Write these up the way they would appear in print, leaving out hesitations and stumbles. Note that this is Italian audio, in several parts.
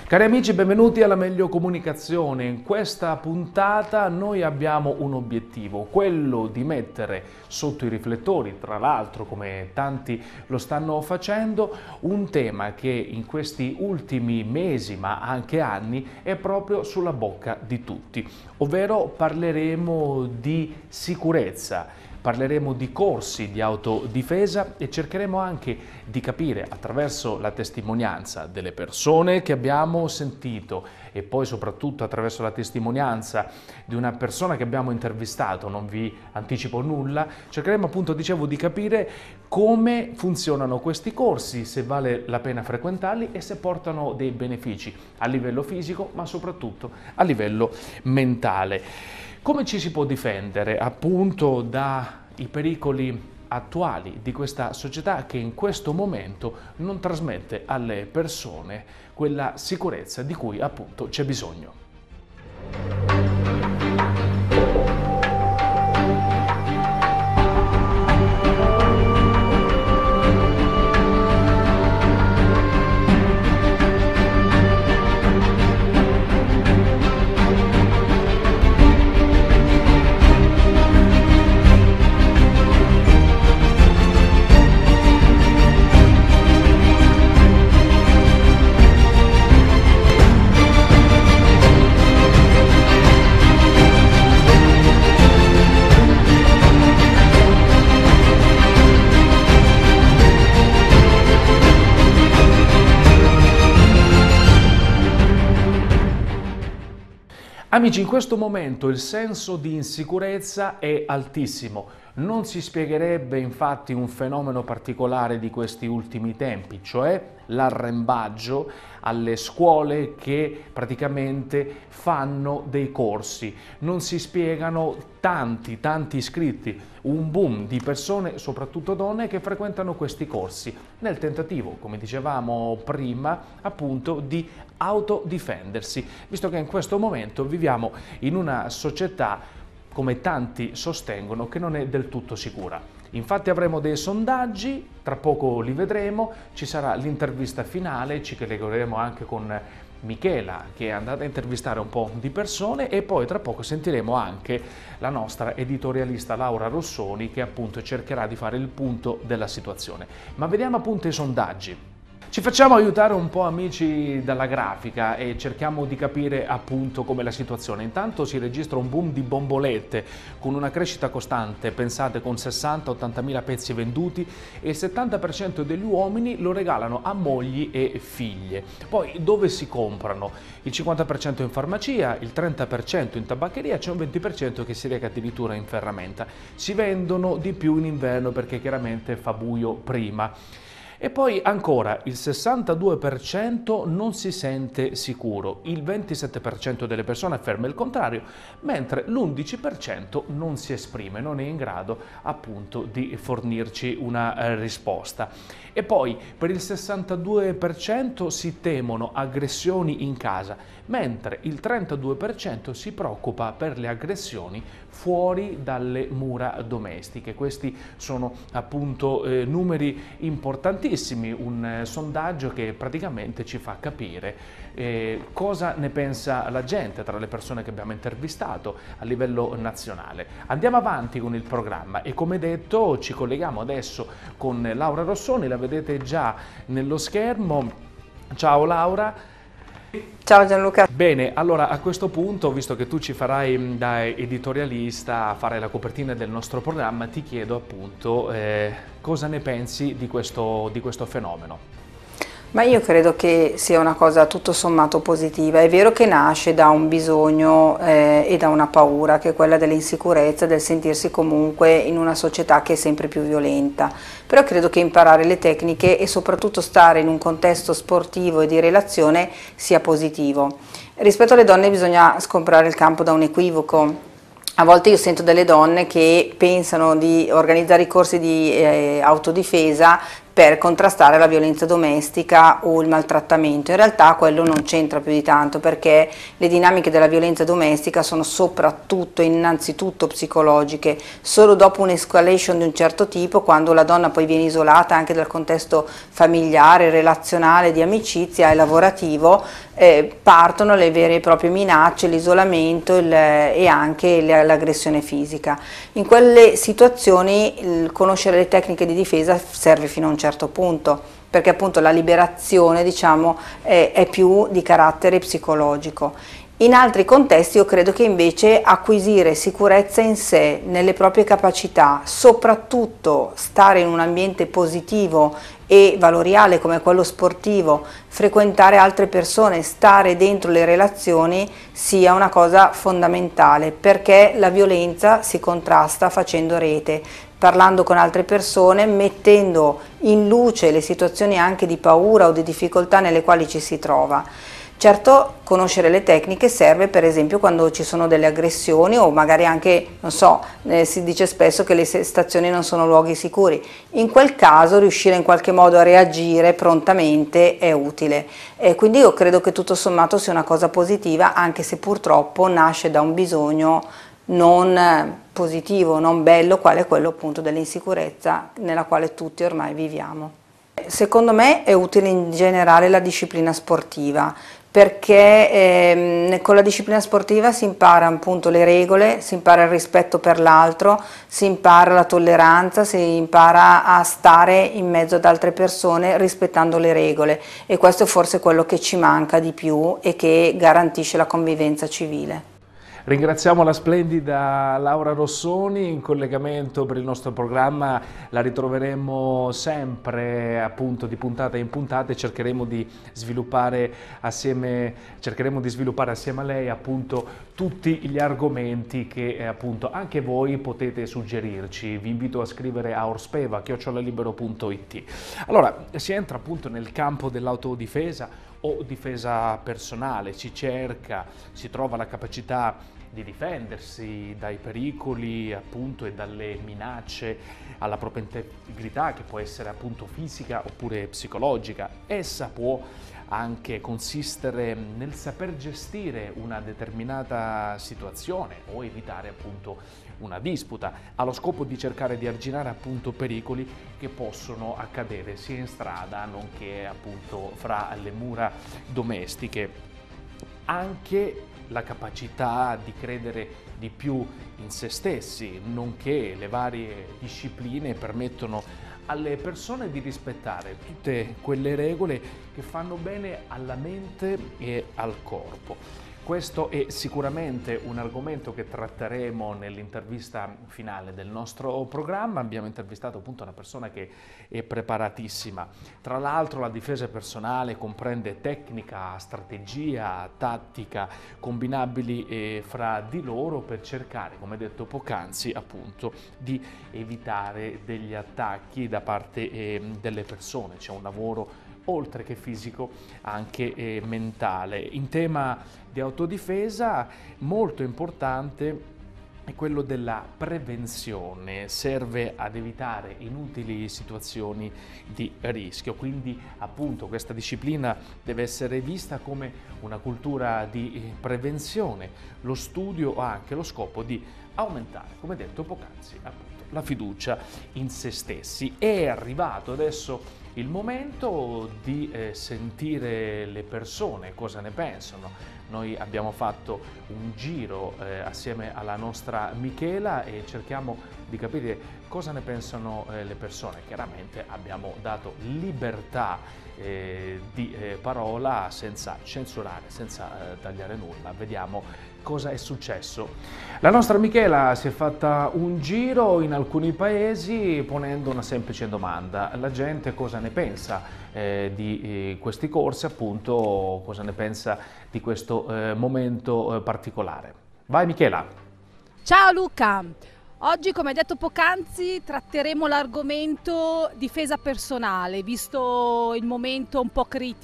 Cari amici, benvenuti alla Meglio Comunicazione. In questa puntata noi abbiamo un obiettivo, quello di mettere sotto i riflettori, tra l'altro come tanti lo stanno facendo, un tema che in questi ultimi mesi ma anche anni è proprio sulla bocca di tutti, ovvero parleremo di sicurezza. Parleremo di corsi di autodifesa e cercheremo anche di capire attraverso la testimonianza delle persone che abbiamo sentito e poi soprattutto attraverso la testimonianza di una persona che abbiamo intervistato, non vi anticipo nulla, cercheremo appunto, dicevo, di capire come funzionano questi corsi, se vale la pena frequentarli e se portano dei benefici a livello fisico ma soprattutto a livello mentale. Come ci si può difendere appunto dai pericoli attuali di questa società che in questo momento non trasmette alle persone quella sicurezza di cui appunto c'è bisogno? Amici, in questo momento il senso di insicurezza è altissimo. Non si spiegherebbe infatti un fenomeno particolare di questi ultimi tempi, cioè l'arrembaggio alle scuole che praticamente fanno dei corsi. Non si spiegano tanti iscritti, un boom di persone, soprattutto donne, che frequentano questi corsi nel tentativo, come dicevamo prima, appunto di autodifendersi, visto che in questo momento viviamo in una società, come tanti sostengono, che non è del tutto sicura. Infatti avremo dei sondaggi, tra poco li vedremo, ci sarà l'intervista finale, ci collegheremo anche con Michela che è andata a intervistare un po' di persone e poi tra poco sentiremo anche la nostra editorialista Laura Rossoni che appunto cercherà di fare il punto della situazione. Ma vediamo appunto i sondaggi. Ci facciamo aiutare un po', amici, dalla grafica e cerchiamo di capire appunto com'è la situazione. Intanto si registra un boom di bombolette con una crescita costante, pensate, con 60-80 mila pezzi venduti, e il 70% degli uomini lo regalano a mogli e figlie. Poi dove si comprano? Il 50% in farmacia, il 30% in tabaccheria, c'è un 20% che si reca addirittura in ferramenta. Si vendono di più in inverno perché chiaramente fa buio prima. E poi ancora il 62% non si sente sicuro, il 27% delle persone afferma il contrario, mentre l'11% non si esprime, non è in grado appunto di fornirci una risposta. E poi per il 62% si temono aggressioni in casa, mentre il 32% si preoccupa per le aggressioni fuori dalle mura domestiche. Questi sono appunto numeri importantissimi, un sondaggio che praticamente ci fa capire cosa ne pensa la gente tra le persone che abbiamo intervistato a livello nazionale. Andiamo avanti con il programma e, come detto, ci colleghiamo adesso con Laura Rossoni, la vedete già nello schermo. Ciao Laura. Ciao Gianluca. Bene, allora a questo punto, visto che tu ci farai da editorialista a fare la copertina del nostro programma, ti chiedo appunto cosa ne pensi di questo fenomeno. Ma io credo che sia una cosa tutto sommato positiva. È vero che nasce da un bisogno e da una paura, che è quella dell'insicurezza, del sentirsi comunque in una società che è sempre più violenta, però credo che imparare le tecniche e soprattutto stare in un contesto sportivo e di relazione sia positivo. Rispetto alle donne bisogna scomprare il campo da un equivoco. A volte io sento delle donne che pensano di organizzare i corsi di autodifesa per contrastare la violenza domestica o il maltrattamento. In realtà quello non c'entra più di tanto, perché le dinamiche della violenza domestica sono soprattutto, innanzitutto psicologiche. Solo dopo un'escalation di un certo tipo, quando la donna poi viene isolata anche dal contesto familiare, relazionale, di amicizia e lavorativo, partono le vere e proprie minacce, l'isolamento e anche l'aggressione fisica. In quelle situazioni conoscere le tecniche di difesa serve fino a un certo punto, perché appunto la liberazione, diciamo, è più di carattere psicologico. In altri contesti io credo che invece acquisire sicurezza in sé, nelle proprie capacità, soprattutto stare in un ambiente positivo e valoriale come quello sportivo, frequentare altre persone, stare dentro le relazioni, sia una cosa fondamentale, perché la violenza si contrasta facendo rete, parlando con altre persone, mettendo in luce le situazioni anche di paura o di difficoltà nelle quali ci si trova. Certo, conoscere le tecniche serve per esempio quando ci sono delle aggressioni, o magari anche, non so, si dice spesso che le stazioni non sono luoghi sicuri. In quel caso riuscire in qualche modo a reagire prontamente è utile. Quindi io credo che tutto sommato sia una cosa positiva, anche se purtroppo nasce da un bisogno non positivo, non bello, quale è quello appunto dell'insicurezza nella quale tutti ormai viviamo. Secondo me è utile in generale la disciplina sportiva, perché con la disciplina sportiva si impara appunto le regole, si impara il rispetto per l'altro, si impara la tolleranza, si impara a stare in mezzo ad altre persone rispettando le regole, e questo è forse quello che ci manca di più e che garantisce la convivenza civile. Ringraziamo la splendida Laura Rossoni in collegamento per il nostro programma, la ritroveremo sempre appunto di puntata in puntata e cercheremo di sviluppare assieme a lei appunto tutti gli argomenti che appunto anche voi potete suggerirci. Vi invito a scrivere a orspeva@libero.it. Allora, si entra appunto nel campo dell'autodifesa o difesa personale, si trova la capacità di difendersi dai pericoli appunto e dalle minacce alla propria integrità, che può essere appunto fisica oppure psicologica. Essa può anche consistere nel saper gestire una determinata situazione o evitare appunto una disputa, allo scopo di cercare di arginare appunto pericoli che possono accadere sia in strada nonché appunto fra le mura domestiche. Anche la capacità di credere di più in se stessi, nonché le varie discipline permettono alle persone di rispettare tutte quelle regole che fanno bene alla mente e al corpo. Questo è sicuramente un argomento che tratteremo nell'intervista finale del nostro programma. Abbiamo intervistato appunto una persona che è preparatissima. Tra l'altro la difesa personale comprende tecnica, strategia, tattica, combinabili fra di loro per cercare, come detto poc'anzi, appunto, di evitare degli attacchi da parte delle persone. C'è un lavoro oltre che fisico anche mentale. In tema di autodifesa molto importante è quello della prevenzione, serve ad evitare inutili situazioni di rischio, quindi appunto questa disciplina deve essere vista come una cultura di prevenzione. Lo studio ha anche lo scopo di aumentare, come detto poc'anzi, appunto, la fiducia in se stessi. È arrivato adesso il momento di sentire le persone cosa ne pensano. Noi abbiamo fatto un giro assieme alla nostra Michela e cerchiamo di capire cosa ne pensano le persone. Chiaramente abbiamo dato libertà di parola senza censurare, senza tagliare nulla. Vediamo cosa è successo. La nostra Michela si è fatta un giro in alcuni paesi ponendo una semplice domanda: la gente cosa ne pensa di questi corsi, appunto cosa ne pensa di questo momento particolare. Vai Michela! Ciao Luca! Oggi, come detto poc'anzi, tratteremo l'argomento difesa personale, visto il momento un po'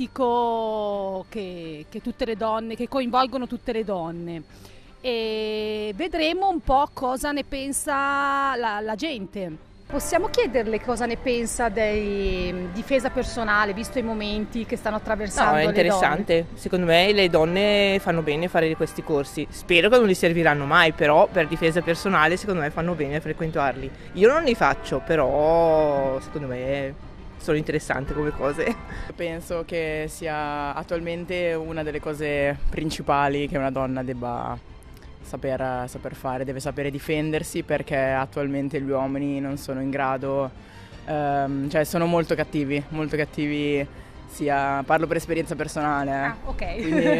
critico che coinvolgono tutte le donne. E vedremo un po' cosa ne pensa la gente. Possiamo chiederle cosa ne pensa di difesa personale, visto i momenti che stanno attraversando No, è le donne? interessante. Secondo me le donne fanno bene a fare questi corsi. Spero che non li serviranno mai, però per difesa personale secondo me fanno bene a frequentarli. Io non li faccio, però secondo me sono interessanti come cose. Penso che sia attualmente una delle cose principali che una donna debba saper fare, deve sapere difendersi, perché attualmente gli uomini non sono in grado, cioè sono molto cattivi, parlo per esperienza personale. Ah, ok.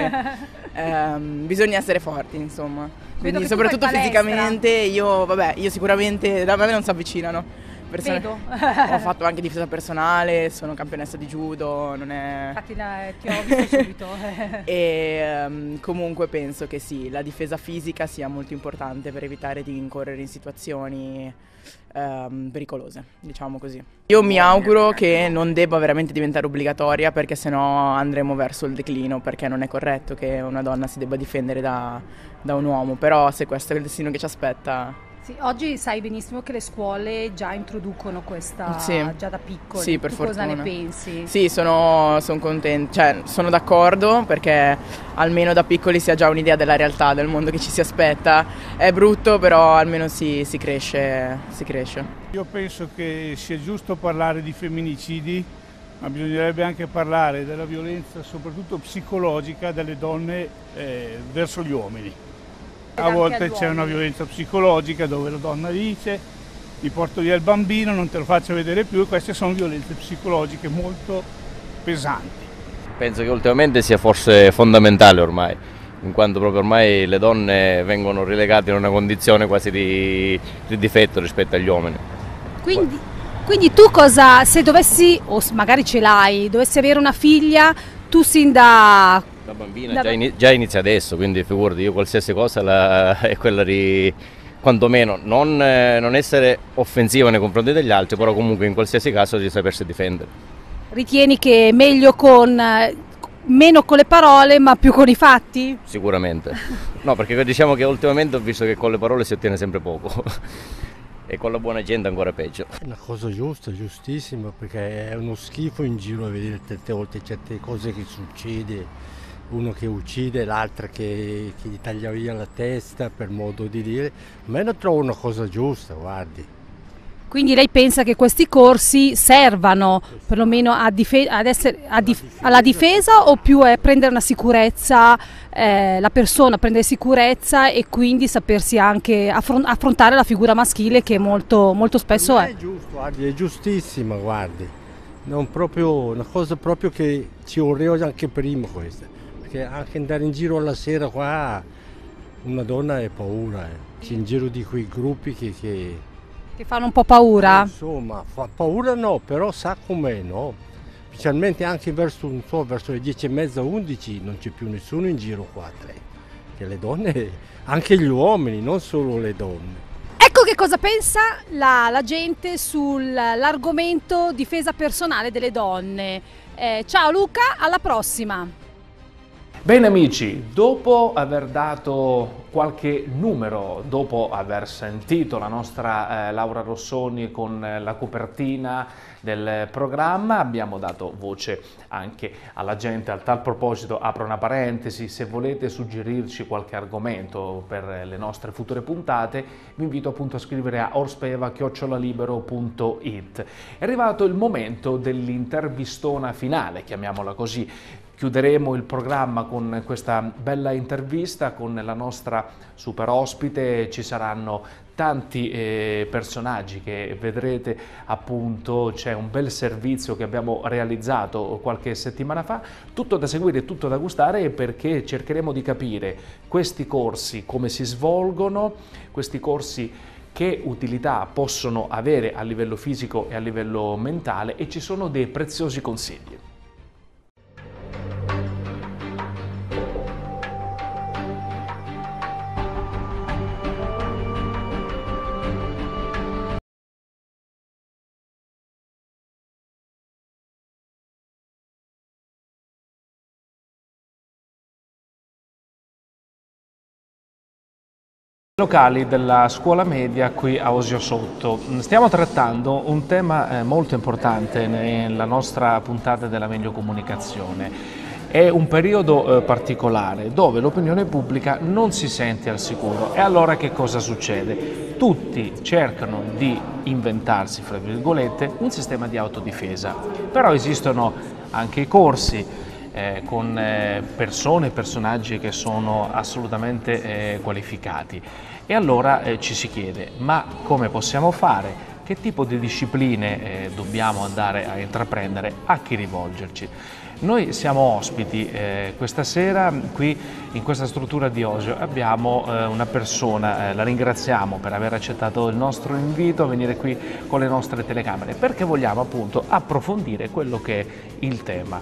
Quindi bisogna essere forti, insomma. Vedo Quindi che tu soprattutto fai palestra. fisicamente, io sicuramente, da me non si avvicinano. Vedo. Ho fatto anche difesa personale, sono campionessa di judo, non è... Infatti ti ho visto subito. E comunque penso che sì, la difesa fisica sia molto importante per evitare di incorrere in situazioni pericolose, diciamo così. Io mi auguro che non debba veramente diventare obbligatoria, perché sennò andremo verso il declino, perché non è corretto che una donna si debba difendere da un uomo, però se questo è il destino che ci aspetta... Sì, oggi sai benissimo che le scuole già introducono questa già da piccoli. Sì, per tu fortuna. cosa ne pensi? Sì, sono contenta, cioè sono d'accordo, perché almeno da piccoli si ha già un'idea della realtà, del mondo che ci si aspetta. È brutto, però almeno si cresce. Io penso che sia giusto parlare di femminicidi, ma bisognerebbe anche parlare della violenza, soprattutto psicologica, delle donne verso gli uomini. A volte c'è una violenza psicologica dove la donna dice: ti porto via il bambino, non te lo faccio vedere più, e queste sono violenze psicologiche molto pesanti. Penso che ultimamente sia forse fondamentale ormai, in quanto proprio ormai le donne vengono relegate in una condizione quasi di difetto rispetto agli uomini. Quindi tu cosa, se dovessi, o magari ce l'hai, dovessi avere una figlia, tu sin da bambina già inizia adesso, quindi figurati, io qualsiasi cosa è quella di quantomeno non essere offensiva nei confronti degli altri, però comunque in qualsiasi caso di sapersi difendere. Ritieni che è meglio meno con le parole ma più con i fatti? Sicuramente. No, perché diciamo che ultimamente ho visto che con le parole si ottiene sempre poco e con la buona gente ancora peggio. È una cosa giusta, giustissima, perché è uno schifo in giro a vedere tante volte certe cose che succede. Uno che uccide, l'altra che gli taglia via la testa, per modo di dire. Ma io la trovo una cosa giusta, guardi. Quindi lei pensa che questi corsi servano perlomeno alla difesa, o più è prendere una sicurezza, la persona prendere sicurezza e quindi sapersi anche affrontare la figura maschile, che molto, molto spesso è? È giusto, guardi, è giustissima, guardi. Non proprio, una cosa proprio che ci voleva anche prima questa. Perché anche andare in giro alla sera qua, una donna è paura. C'è in giro di quei gruppi che fanno un po' paura? Insomma, fa paura no, però sa com'è, no? Specialmente anche verso le 10:30, 11 non c'è più nessuno in giro qua, che le donne, anche gli uomini, non solo le donne. Ecco che cosa pensa la gente sull'argomento difesa personale delle donne. Ciao Luca, alla prossima! Bene amici, dopo aver dato qualche numero, dopo aver sentito la nostra Laura Rossoni con la copertina del programma, abbiamo dato voce anche alla gente. A tal proposito apro una parentesi: se volete suggerirci qualche argomento per le nostre future puntate, vi invito appunto a scrivere a orspeva@libero.it. È arrivato il momento dell'intervistona finale, chiamiamola così. Chiuderemo il programma con questa bella intervista con la nostra super ospite. Ci saranno tanti personaggi che vedrete, appunto c'è un bel servizio che abbiamo realizzato qualche settimana fa, tutto da seguire, tutto da gustare, perché cercheremo di capire questi corsi come si svolgono, questi corsi che utilità possono avere a livello fisico e a livello mentale, e ci sono dei preziosi consigli. Locali della scuola media qui a Osio Sotto. Stiamo trattando un tema molto importante nella nostra puntata della Meglio Comunicazione. È un periodo particolare dove l'opinione pubblica non si sente al sicuro. E allora che cosa succede? Tutti cercano di inventarsi, fra virgolette, un sistema di autodifesa. Però esistono anche i corsi con persone e personaggi che sono assolutamente qualificati. E allora ci si chiede, ma come possiamo fare? Che tipo di discipline dobbiamo andare a intraprendere? A chi rivolgerci? Noi siamo ospiti questa sera qui in questa struttura di Osio. Abbiamo una persona, la ringraziamo per aver accettato il nostro invito a venire qui con le nostre telecamere, perché vogliamo appunto approfondire quello che è il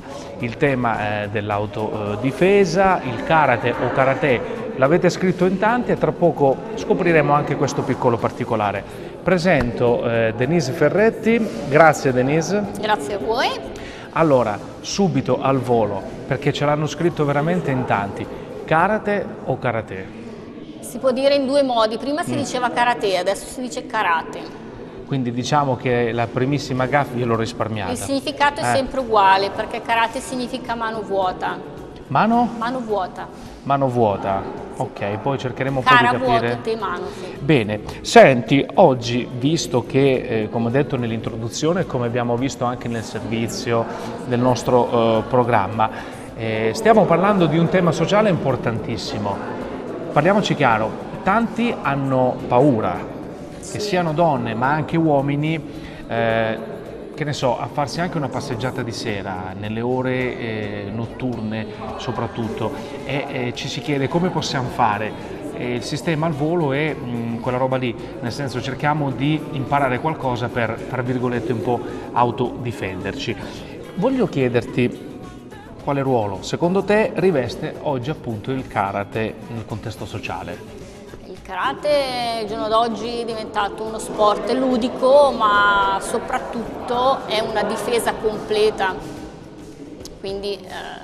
tema dell'autodifesa, il karate o karate. L'avete scritto in tanti e tra poco scopriremo anche questo piccolo particolare. Presento Denise Ferretti. Grazie Denise. Grazie a voi. Allora, subito al volo, perché ce l'hanno scritto veramente in tanti, karate o karate? Si può dire in due modi, prima si diceva karate, adesso si dice karate. Quindi diciamo che la primissima gaffa gliel'ho risparmiata. Il significato è sempre uguale, perché karate significa mano vuota. Mano? Mano vuota. Mano vuota, ok, poi cercheremo un po' di capire. Vuoto, te mano, sì. Bene, senti, oggi, visto che, come ho detto nell'introduzione, come abbiamo visto anche nel servizio del nostro programma, stiamo parlando di un tema sociale importantissimo. Parliamoci chiaro, tanti hanno paura, che siano donne ma anche uomini, che ne so, a farsi anche una passeggiata di sera, nelle ore notturne soprattutto, e ci si chiede come possiamo fare. Il sistema al volo è quella roba lì, nel senso cerchiamo di imparare qualcosa per, tra virgolette, un po' autodifenderci. Voglio chiederti quale ruolo, secondo te, riveste oggi appunto il karate nel contesto sociale? Il karate al giorno d'oggi è diventato uno sport ludico, ma soprattutto è una difesa completa, quindi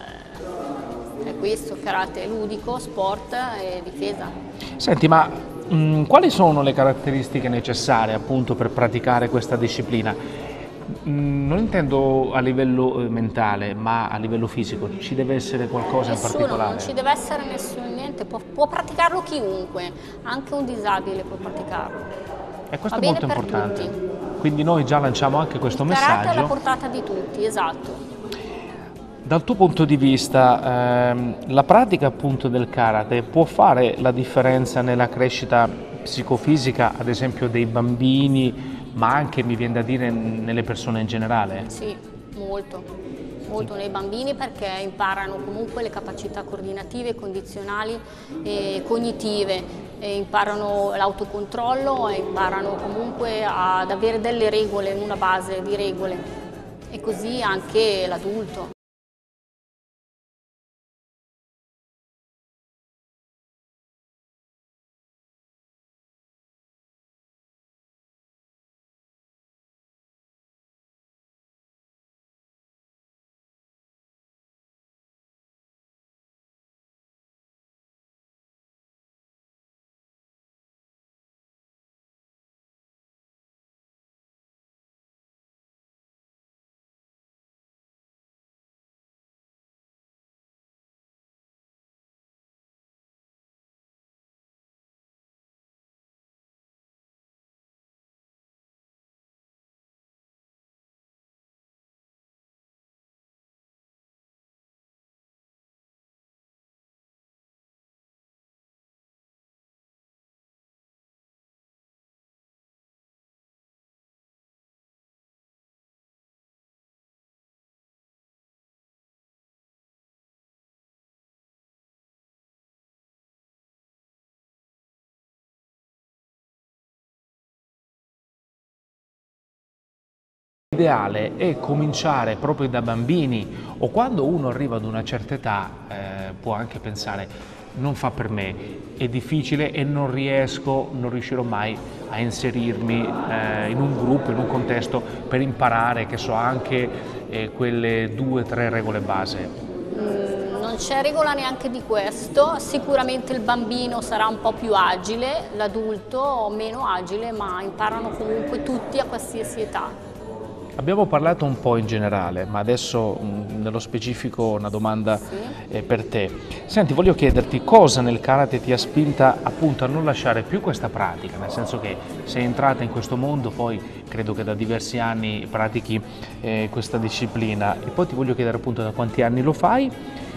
è questo, karate ludico, sport e difesa. Senti, ma quali sono le caratteristiche necessarie appunto per praticare questa disciplina? Non intendo a livello mentale, ma a livello fisico. Ci deve essere qualcosa in particolare? Non ci deve essere niente, può praticarlo chiunque, anche un disabile può praticarlo. E questo è molto importante. Tutti. Quindi noi già lanciamo anche questo messaggio. Il karate è alla portata di tutti, esatto. Dal tuo punto di vista, la pratica appunto del karate può fare la differenza nella crescita psicofisica, ad esempio dei bambini, ma anche, mi viene da dire, nelle persone in generale? Sì, molto nei bambini, perché imparano comunque le capacità coordinative, condizionali e cognitive, e imparano l'autocontrollo e imparano comunque ad avere delle regole, una base di regole, e così anche l'adulto. L'ideale è cominciare proprio da bambini, o quando uno arriva ad una certa età può anche pensare non fa per me, è difficile e non riuscirò mai a inserirmi in un gruppo, in un contesto per imparare, che so, anche quelle 2 o 3 regole base. Non c'è regola neanche di questo, sicuramente il bambino sarà un po' più agile, l'adulto meno agile, ma imparano comunque tutti a qualsiasi età. Abbiamo parlato un po' in generale, ma adesso nello specifico una domanda per te. Senti, voglio chiederti cosa nel karate ti ha spinta appunto a non lasciare più questa pratica, nel senso che sei entrata in questo mondo, poi credo che da diversi anni pratichi questa disciplina, e poi ti voglio chiedere appunto da quanti anni lo fai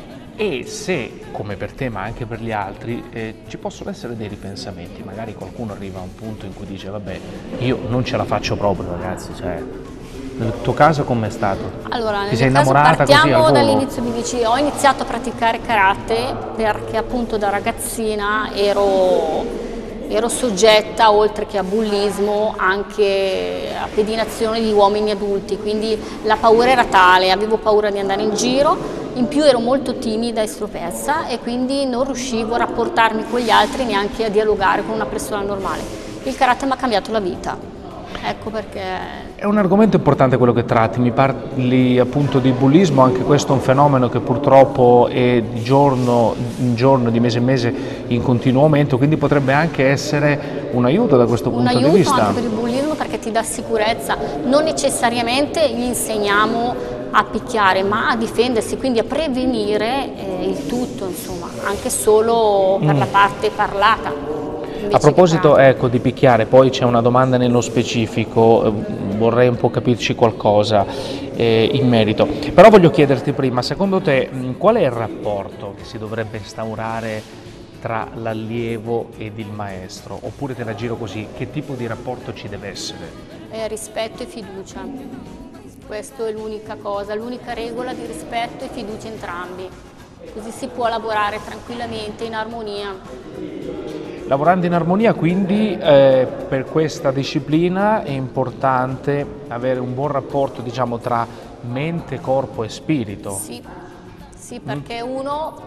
e se, come per te ma anche per gli altri, ci possono essere dei ripensamenti, magari qualcuno arriva a un punto in cui dice vabbè, io non ce la faccio proprio ragazzi, cioè... Nel tuo caso com'è stato? Allora, ti sei innamorata così al volo? Partiamo dall'inizio, mi dici, ho iniziato a praticare karate perché appunto da ragazzina ero soggetta, oltre che a bullismo, anche a pedinazione di uomini adulti, quindi la paura era tale, avevo paura di andare in giro, in più ero molto timida e estroversa e quindi non riuscivo a rapportarmi con gli altri, neanche a dialogare con una persona normale. Il karate mi ha cambiato la vita. Ecco perché... È un argomento importante quello che tratti, mi parli appunto di bullismo, anche questo è un fenomeno che purtroppo è di giorno in giorno, di mese in mese in continuo aumento, quindi potrebbe anche essere un aiuto da questo punto di vista. Un aiuto anche per il bullismo perché ti dà sicurezza, non necessariamente gli insegniamo a picchiare ma a difendersi, quindi a prevenire il tutto, insomma, anche solo per la parte parlata. A proposito ecco, di picchiare, poi c'è una domanda nello specifico, vorrei un po' capirci qualcosa in merito, però voglio chiederti prima, secondo te qual è il rapporto che si dovrebbe instaurare tra l'allievo ed il maestro, oppure te la giro così, che tipo di rapporto ci deve essere? Rispetto e fiducia, questa è l'unica cosa, l'unica regola di rispetto e fiducia entrambi, così si può lavorare tranquillamente in armonia. Lavorando in armonia, quindi per questa disciplina è importante avere un buon rapporto, diciamo, tra mente, corpo e spirito. Sì, perché uno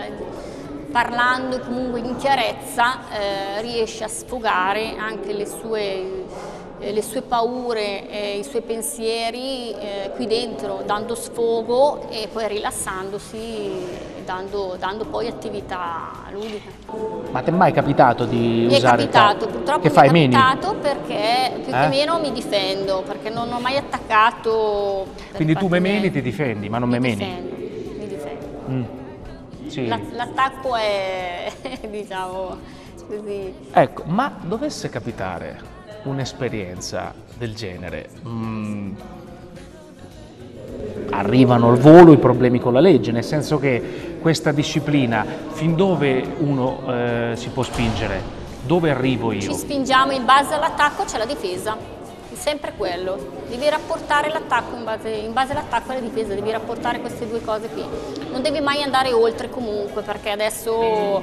parlando comunque in chiarezza riesce a sfogare anche le sue paure, i suoi pensieri qui dentro, dando sfogo e poi rilassandosi, dando poi attività ludica. Ma ti è mai capitato di usare? Mi è capitato, purtroppo che fai, mi è capitato perché più che meno mi difendo, perché non ho mai attaccato. Quindi tu memeni ti difendi, ma non memeni? Mi difendo. Sì. L'attacco è, diciamo, così. Ecco, ma dovesse capitare un'esperienza del genere, arrivano al volo i problemi con la legge, nel senso che questa disciplina, fin dove uno si può spingere? Dove arrivo io? Ci spingiamo in base all'attacco, c'è la difesa, è sempre quello, devi rapportare l'attacco in base all'attacco e alla difesa, devi rapportare queste due cose qui, non devi mai andare oltre comunque, perché adesso...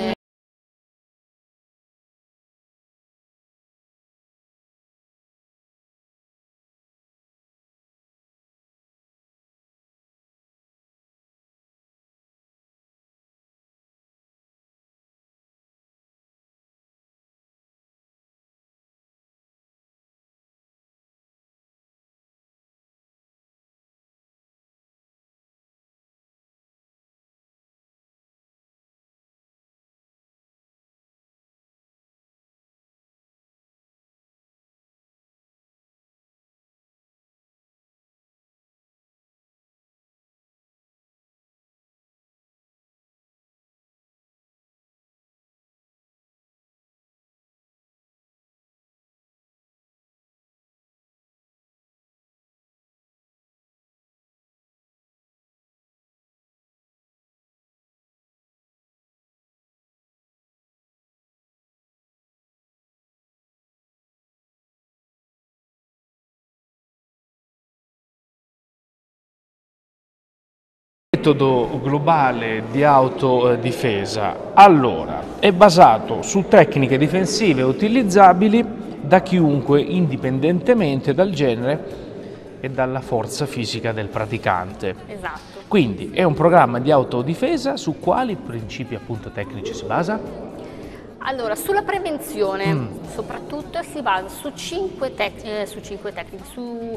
metodo globale di autodifesa, allora, è basato su tecniche difensive utilizzabili da chiunque indipendentemente dal genere e dalla forza fisica del praticante. Esatto. Quindi è un programma di autodifesa su quali principi appunto tecnici si basa? Allora, sulla prevenzione soprattutto si basa su cinque tecniche,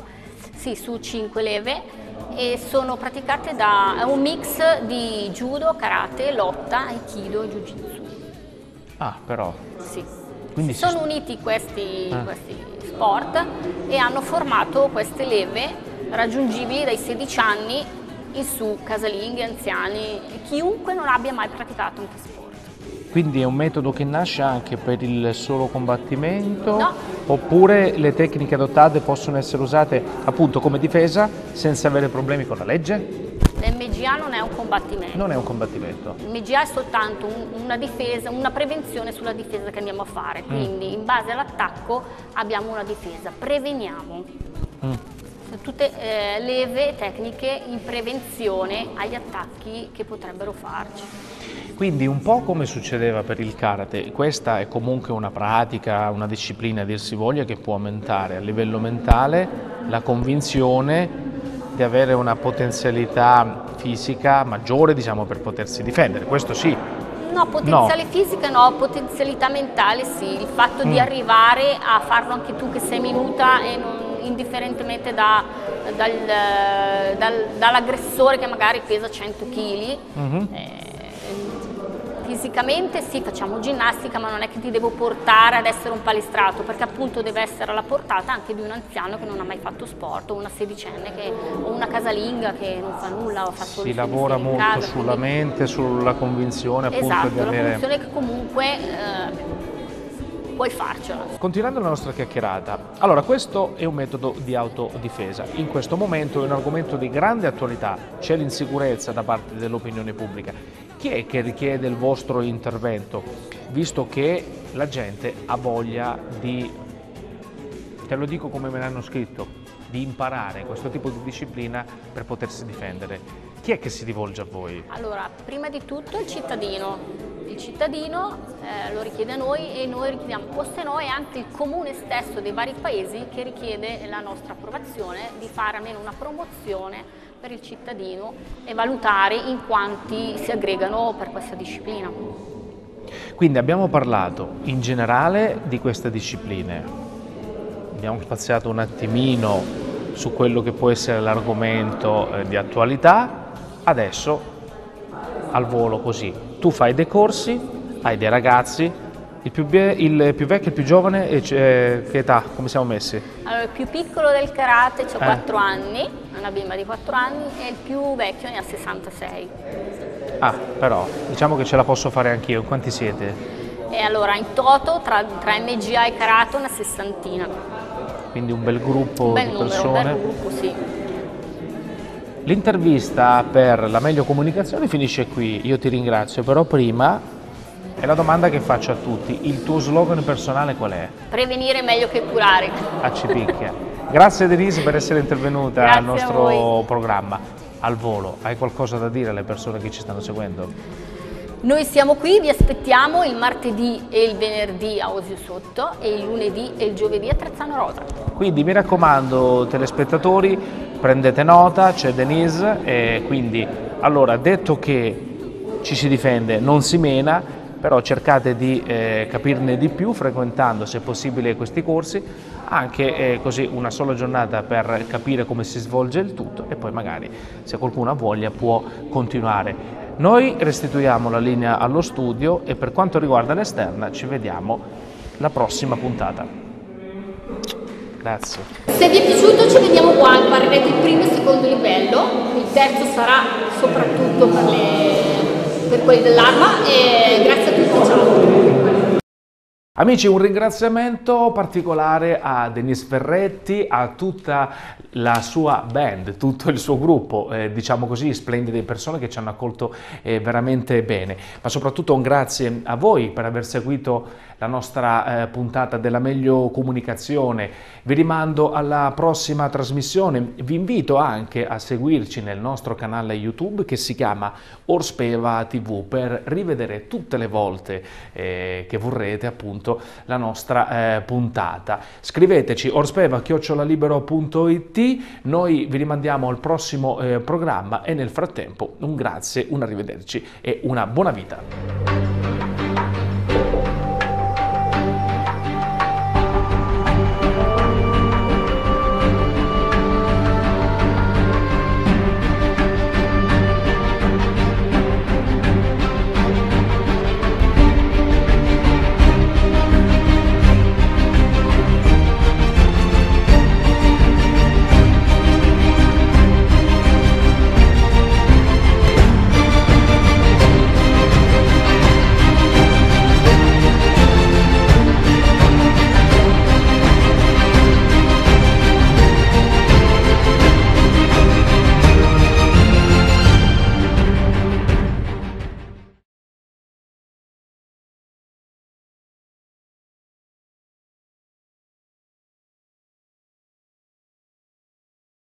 Sì, su 5 leve e sono praticate è un mix di judo, karate, lotta, aikido e jiu-jitsu. Ah, però. Sì. Quindi sono uniti questi sport e hanno formato queste leve raggiungibili dai 16 anni in su, casalinghi, anziani, chiunque non abbia mai praticato un sport. Quindi è un metodo che nasce anche per il solo combattimento? No. Oppure le tecniche adottate possono essere usate appunto come difesa senza avere problemi con la legge? L'MGA non è un combattimento. Non è un combattimento. L'MGA è soltanto una difesa, una prevenzione sulla difesa che andiamo a fare, quindi in base all'attacco abbiamo una difesa, preveniamo. Tutte leve tecniche in prevenzione agli attacchi che potrebbero farci. Quindi un po' come succedeva per il karate, questa è comunque una pratica, una disciplina a dir si voglia che può aumentare a livello mentale la convinzione di avere una potenzialità fisica maggiore, diciamo, per potersi difendere, questo sì. No, potenziale fisica no, potenzialità mentale sì, il fatto di arrivare a farlo anche tu che sei minuta e non, indifferentemente dall'aggressore che magari pesa 100 kg. Fisicamente sì, facciamo ginnastica, ma non è che ti devo portare ad essere un palestrato, perché appunto deve essere alla portata anche di un anziano che non ha mai fatto sport, o una sedicenne o una casalinga che non fa nulla, o fa solo si lavora molto casa, sulla mente, sulla convinzione appunto esatto, di avere... la convinzione che comunque puoi farcela. Continuando la nostra chiacchierata, allora questo è un metodo di autodifesa, in questo momento è un argomento di grande attualità, c'è l'insicurezza da parte dell'opinione pubblica. Chi è che richiede il vostro intervento, visto che la gente ha voglia di, te lo dico come me l'hanno scritto, di imparare questo tipo di disciplina per potersi difendere? Chi è che si rivolge a voi? Allora, prima di tutto il cittadino lo richiede a noi e noi richiediamo, o se no è anche il comune stesso dei vari paesi che richiede la nostra approvazione di fare almeno una promozione per il cittadino e valutare in quanti si aggregano per questa disciplina. Quindi abbiamo parlato in generale di queste discipline, abbiamo spaziato un attimino su quello che può essere l'argomento di attualità, adesso al volo così, tu fai dei corsi, hai dei ragazzi, il più vecchio e il più giovane, che età, come siamo messi? Allora, il più piccolo del karate ha 4 anni, una bimba di 4 anni, e il più vecchio ne ha 66. Ah, però, diciamo che ce la posso fare anch'io, quanti siete? E allora, in toto, tra MGA e karate, una 60. Quindi un bel gruppo di persone. Un bel gruppo, sì. L'intervista per la meglio comunicazione finisce qui, io ti ringrazio, però prima è la domanda che faccio a tutti, il tuo slogan personale qual è? Prevenire è meglio che curare. Ci picchia. Grazie Denise per essere intervenuta Grazie al nostro programma. Al volo, hai qualcosa da dire alle persone che ci stanno seguendo? Noi siamo qui, vi aspettiamo il martedì e il venerdì a Osio Sotto e il lunedì e il giovedì a Trezzano Rosa. Quindi mi raccomando telespettatori, prendete nota, c'è Denise e quindi allora detto che ci si difende non si mena, però cercate di capirne di più frequentando se possibile questi corsi, anche così una sola giornata per capire come si svolge il tutto e poi magari se qualcuno ha voglia può continuare. Noi restituiamo la linea allo studio e per quanto riguarda l'esterna ci vediamo la prossima puntata. Grazie. Se vi è piaciuto ci vediamo qua, imparerete il primo e il secondo livello, il terzo sarà soprattutto per quelli dell'arma e grazie a tutti, ciao! Amici, un ringraziamento particolare a Denise Ferretti, a tutta la sua band, tutto il suo gruppo, diciamo così, splendide persone che ci hanno accolto veramente bene, ma soprattutto un grazie a voi per aver seguito la nostra puntata della Meglio Comunicazione. Vi rimando alla prossima trasmissione, vi invito anche a seguirci nel nostro canale YouTube che si chiama Orspeva TV per rivedere tutte le volte che vorrete appunto la nostra puntata. Scriveteci orspeva@libero.it, noi vi rimandiamo al prossimo programma e nel frattempo un grazie, un arrivederci e una buona vita.